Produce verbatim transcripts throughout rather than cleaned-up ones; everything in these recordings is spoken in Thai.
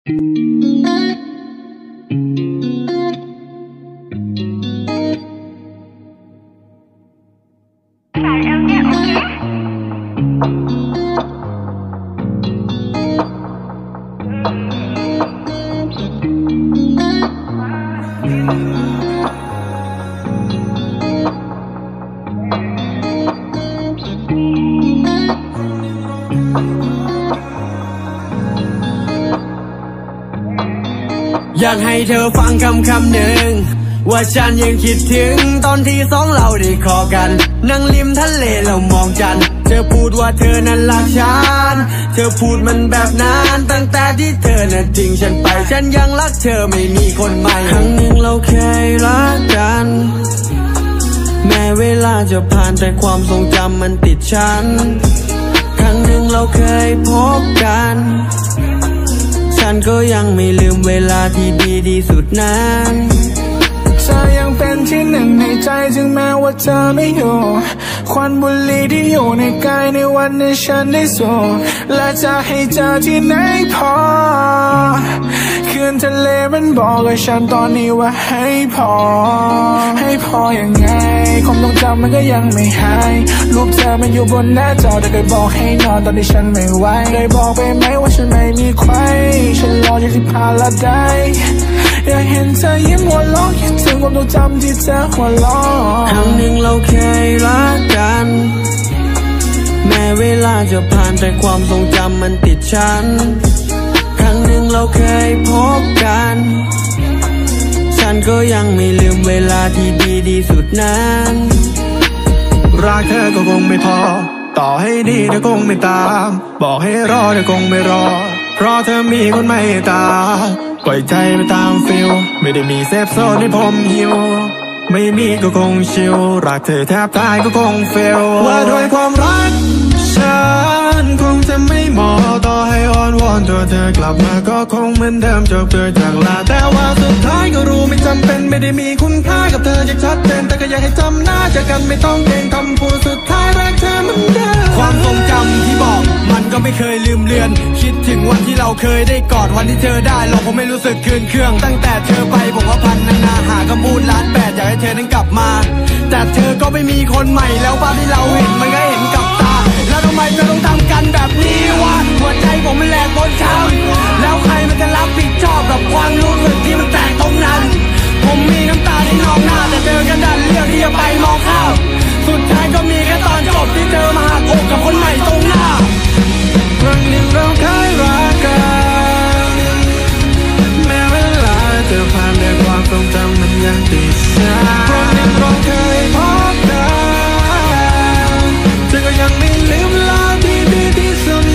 อยากให้เธอฟังคำคำหนึ่งว่าฉันยังคิดถึงตอนที่สองเราได้คอกันนั่งริมทะเลเรามองจันทร์เธอพูดว่าเธอนั้นรักฉันเธอพูดมันแบบนั้นตั้งแต่ที่เธอนั้นทิ้งฉันไปฉันยังรักเธอไม่มีคนใหม่ครั้งหนึ่งเราเคยรักกันแม้เวลาจะผ่านแต่ความทรงจำมันติดฉันครั้งหนึ่งเราเคยพบกันฉันก็ยังไม่ลืมเวลาที่ดีที่สุดนั้นเธอยังเป็นที่หนึ่งในใจถึงแม้ว่าเธอไม่อยู่ควันบุหรี่ที่อยู่ในกายในวันที่ฉันได้สูดและจะให้เจอที่ไหนพอคืนทะเลมันบอกกับฉันตอนนี้ว่าให้พอให้พอยังไงความทรงจำมันก็ยังไม่หายรูปเธอมันอยู่บนหน้าจอแต่เคยบอกให้นอนตอนที่ฉันไม่ไหวได้บอกไปไหมว่าฉันไม่มีใครฉันรออยู่ที่พาราไดซ์อยากเห็นเธอยิ้มหัวเราะคิดถึงความทรงจำที่เธอหัวเราะครั้งหนึ่งเราเคยรักกันแม้เวลาจะผ่านแต่ความทรงจำมันติดฉันครั้งหนึ่งเราเคยพบกันฉันก็ยังไม่ลืมเวลาที่ดีที่สุดนั้นรักเธอก็คงไม่พอต่อให้ดีเธอคงไม่ตามบอกให้รอเธอคงไม่รอเพราะเธอมีคนไม่ตาปล่อยใจไปตามฟิลไม่ได้มีเซฟโซนให้ผมหิวไม่มีก็คงชิลรักเธอแทบตายก็คงเฟลว่าด้วยความรักฉันคงจะไม่เหมาะต่อให้อ้อนวอนตัวเธอกลับมาก็คงเหมือนเดิมจบเกิดจากลาแต่ว่าสุดท้ายก็รู้ไม่จำเป็นไม่ได้มีคุณค่ากับเธอจะชัดเจนแต่ก็อยากให้จำหน้าเจอกันไม่ต้องเกรงคำพูดสุดท้ายรักเธอเหมือนเดิมความทรงจำที่บอกมันก็ไม่เคยลืมเลือนคิดถึงวันที่เราเคยได้กอดวันที่เธอได้เราคงไม่รู้สึกคืนเครื่องตั้งแต่เธอไปผมว่าพันนานาหาคำพูดล้านแปดอยากให้เธอนั้นกลับมาแต่เธอก็ไม่มีคนใหม่แล้วภาพที่เราเห็นมันก็เห็นกับตาแล้วทำไมเธอต้องทำกันแบบนี้วะหัวใจผมมันแหลกบนช้ำแล้วใครมันจะรับผิดชอบกับความรู้สึกที่มันแตกตรงนั้นผมมีน้ำตาที่นองหน้าแต่เธอกันดันเลือกที่จะไปมองข้ามสุดท้ายก็มีแค่ตอนจบที่เธอมาหักอกกับคนใหม่ตรงหน้าครั้งหนึ่งเราเคยรักกันแม้เวลาเธอผ่านแต่ความทรงจำมันยังติดฉันครั้งหนึ่งเราเคยพบกันเธอก็ยังไม่ลืมเวลาที่ดีที่สุด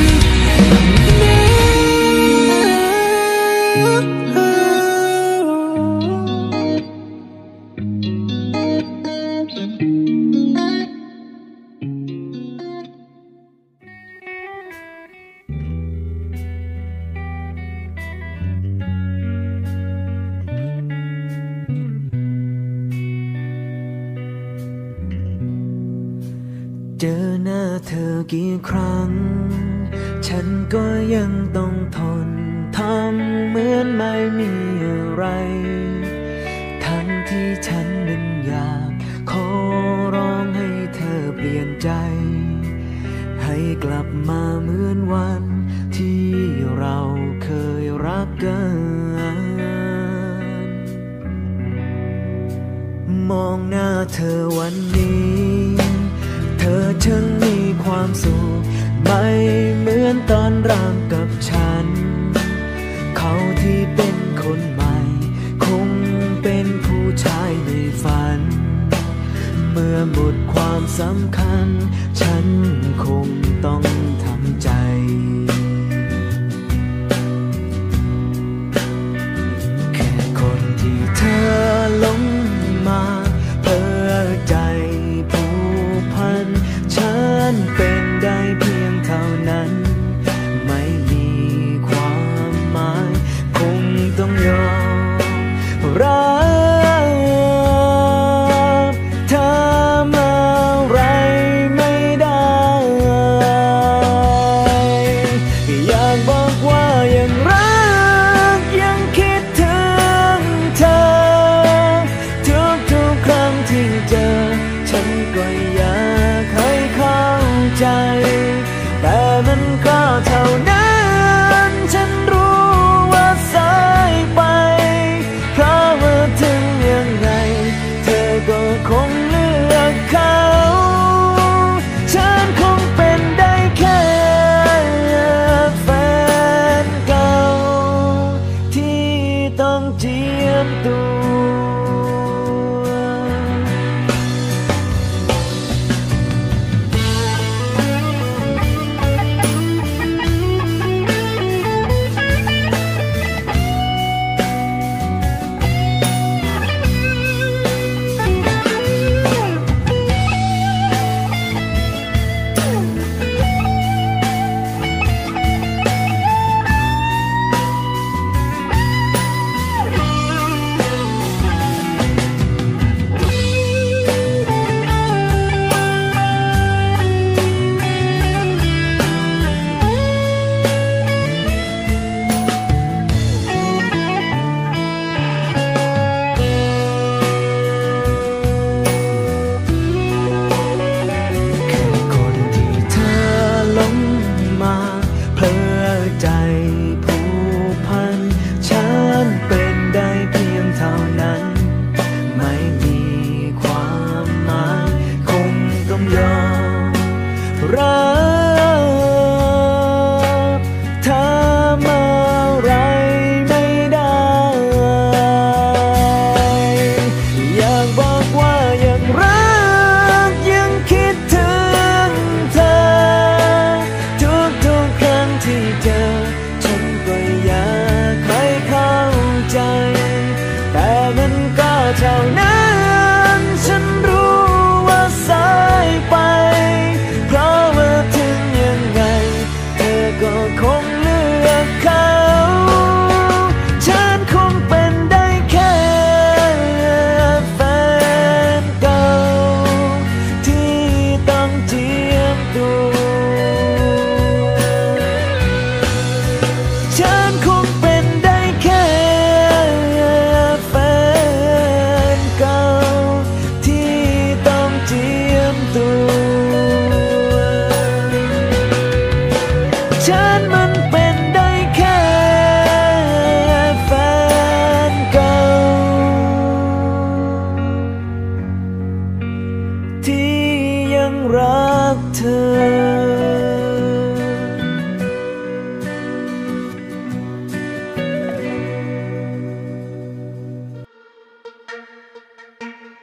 เจอหน้าเธอกี่ครั้งฉันก็ยังต้องทนทำเหมือนไม่มีอะไรทั้งที่ฉันนั้นอยากขอร้องให้เธอเปลี่ยนใจให้กลับมาเหมือนวันที่เราเคยรักกันมองหน้าเธอวันนี้เธอช่างมีความสุขไม่เหมือนตอนรักกับฉันเขาที่เป็นคนใหม่คงเป็นผู้ชายในฝันเมื่อหมดความสำคัญฉันคงต้องทำใจแค่คนที่เธอหลงมาเปิดใจฉันเป็นได้เพียงเท่านั้นไม่มี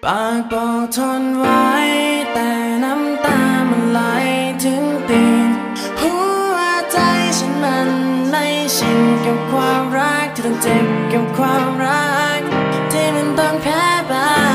ากบอกทนไว้แต่น้ำตามันไหลถึงตีนหัวใจฉันมันไม่ชินกับความรักที่ต้องเจ็บกับความรักที่มันต้องแพ้ไป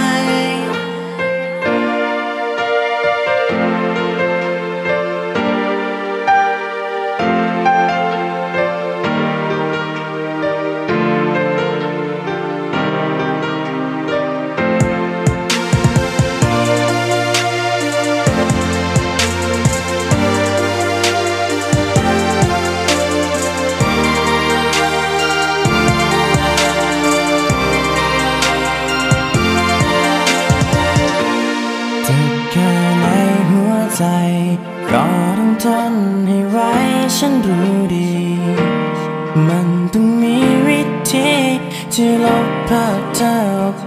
ใจก็ต้องทนให้ไว้ฉันรู้ดีมันต้องมีวิธีที่ลบภาพเธอออกไป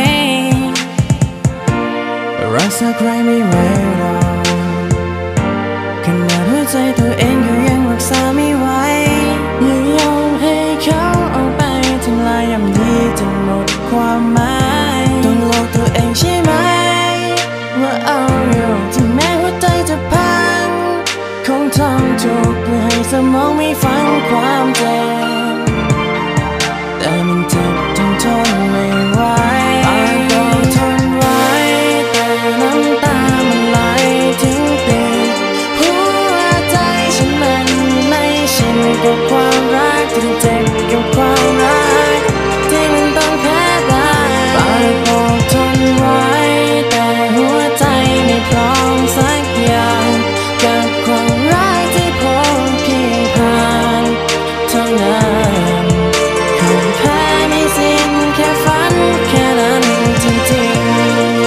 รักษาใครไม่ไหวหรอกขนาดหัวใจตัวเองก็ยังรักษาไม่ไหวอย่ายอมให้เขาเอาไปทำลายย่ำยีจนหมดความหมายต้องหลอกตัวเองใช่ไหมว่าเอาอยู่ถึงแม้หัวใจจะพังคงทำถูกเพื่อให้สมองไม่ฟังความเจ็บแต่มันเจ็บจนทนไม่ไหวปากบอกทนไว้แต่น้ำตามันไหลถึงตีนหัวใจฉันมันไม่ชินกับความรักที่เจ็บกับความรักที่มันต้องแพ้ได้ปากบอกทนไว้แต่หัวใจไม่พร้อมสักอย่างกับความรักที่พบเพียงผ่านเท่านั้นคนแพ้ไม่สิ้นแค่ฝันแค่นั้นจริงๆ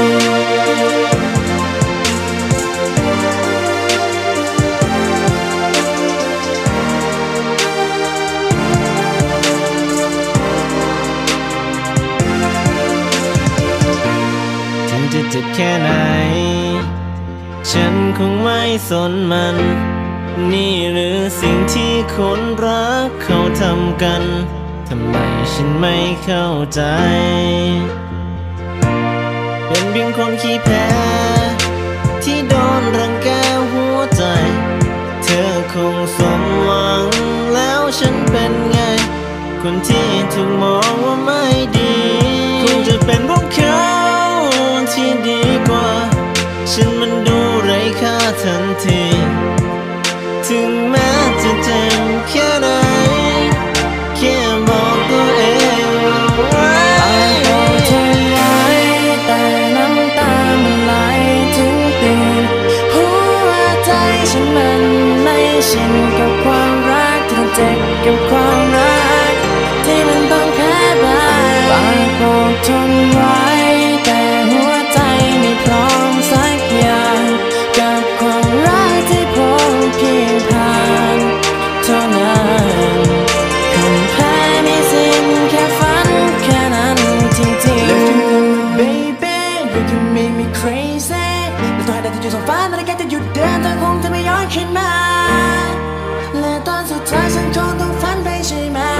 ถึงจะเจ็บแค่ไหนฉันคงไม่สนมันนี่หรือสิ่งที่คนรักเขาทำกันทำไมฉันไม่เข้าใจเป็นเพียงคนขี้แพ้ที่โดนรังแกหัวใจเธอคงสมหวังแล้วฉันเป็นไงคนที่ถูกมองว่าไม่ดีคงจะเป็นพวกเขาที่ดีกว่าฉันมันดูไร้ค่าทันทีถึงแม้จะเจ็บแค่ไหนแค่บอกตัวเองว่าปากบอกเธอไว้แต่น้ำตามันไหลถึงตีนหัวใจฉันมันไม่ชินกับความรักที่ต้องเจ็บกับความรักที่มันต้องแพ้ไปปากบอกทนไว้แต่หัวใจไม่พร้อมสักอย่างกับความรักที่พบเพียงผ่านเท่านั้นคนแพ้ไม่สิ้นแค่ฝันแค่นั้นจริงๆ Baby you can make me crazy และต่อให้ได้ที่อยู่สองฟ้านาฬิกาจะหยุดเดินเธอคงจะไม่ย้อนขึ้นมาและตอนสุดท้ายฉันคงต้องฝันไปใช่ไหม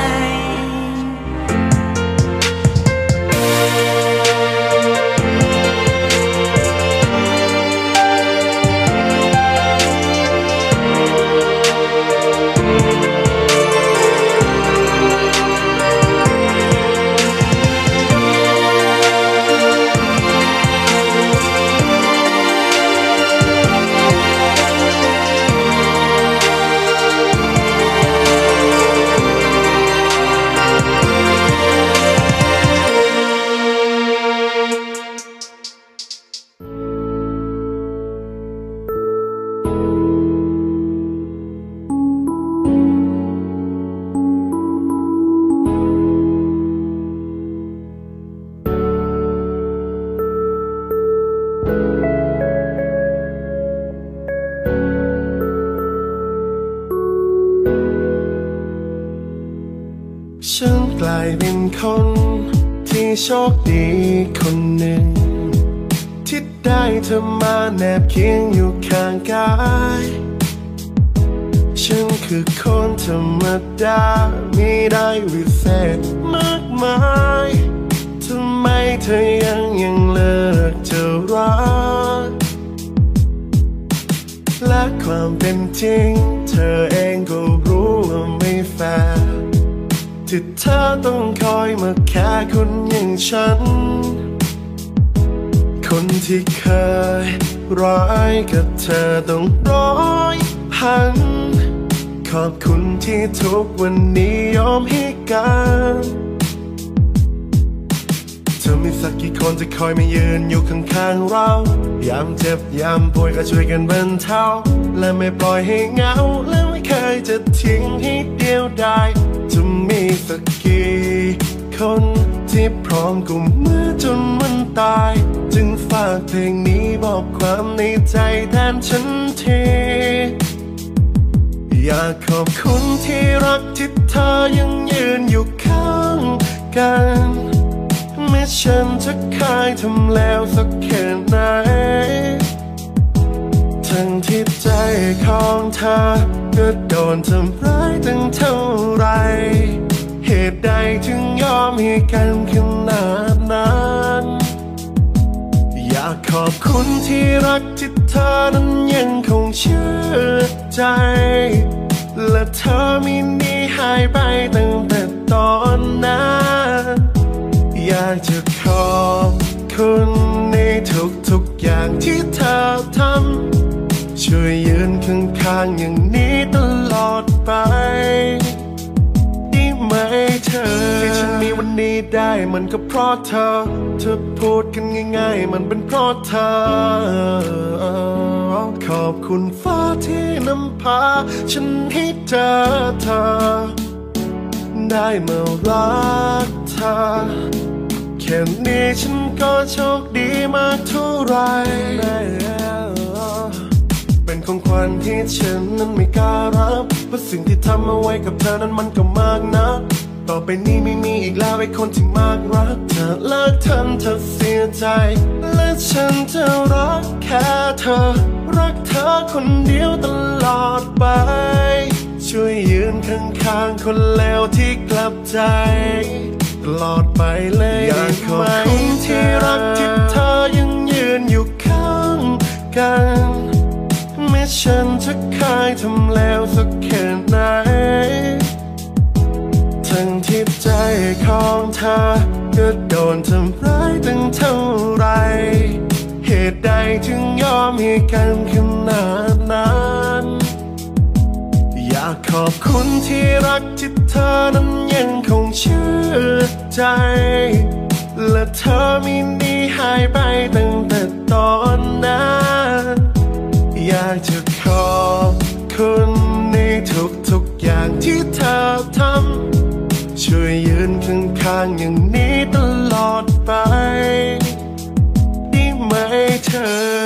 ฉันกลายเป็นคนที่โชคดีคนหนึ่งที่ได้เธอมาแนบเคียงอยู่ข้างกายฉันคือคนธรรมดาไม่ได้วิเศษมากมายทำไมเธอยังยังเลยความเป็นจริงเธอเองก็รู้ว่าไม่แฟร์ที่เธอต้องคอยมาแค่คนอย่างฉันคนที่เคยร้ายกับเธอต้องร้อยพันขอบคุณที่ทุกวันนี้ยอมให้กันเธอมีสักกี่คนจะคอยมายืนอยู่ข้างๆเรายามเจ็บยามป่วยก็ช่วยกันบรรเทาและไม่ปล่อยให้เหงาและไม่เคยจะทิ้งให้เดียวดายจะมีสักกี่คนที่พร้อมกุมมือจนมันตายจึงฝากเพลงนี้บอกความในใจแทนฉันทีอยากขอบคุณที่รักที่เธอยังยืนอยู่ข้างกันแม้ฉันจะเคยทำแล้วสักแค่ไหนทั้งที่ใจของเธอก็โดนทำร้ายตั้งเท่าไรเหตุใดถึงยอมให้กันขนาดนั้นอยากขอบคุณที่รักที่เธอนั้นยังคงเชื่อใจและเธอไม่หนีหายไปตั้งแต่ตอนนั้นอยากจะขอบคุณในทุกๆอย่างที่เธอทำช่วยยืนข้างๆอย่างนี้ตลอดไปได้ไหมเธอที่ฉันมีวันนี้ได้มันก็เพราะเธอเธอพูดกันง่ายๆมันเป็นเพราะเธอขอบคุณฟ้าที่นำพาฉันให้เจอเธอได้มารักเธอแค่นี้ฉันก็โชคดีมากเท่าไรเป็นของขวัญที่ฉันนั้นไม่กล้ารับเพราะสิ่งที่ทำเอาไว้กับเธอนั้นมันก็มากนะต่อไปนี้ไม่มีอีกแล้วไอ้คนที่มากรักเธอเลิกทำเธอเสียใจและฉันจะรักแค่เธอรักเธอคนเดียวตลอดไปช่วยยืนข้างๆคนเลวที่กลับใจตลอดไปเลยอยากขอบคุณที่รักที่เธอยังยืนอยู่ข้างกันแม้ฉันจะเคยทำแล้วสักแค่ไหนทั้งที่ใจของเธอก็โดนทำร้ายตั้งเท่าไรเหตุใดจึงยอมให้กันขนาดนั้นอยากขอบคุณที่รักที่เธอนั้นยังคงเชื่อใจและเธอไม่หนีหายไปตั้งแต่ตอนนั้นอยากจะขอบคุณในทุกๆอย่างที่เธอทำช่วยยืนข้างๆอย่างนี้ตลอดไปได้ไหมเธอ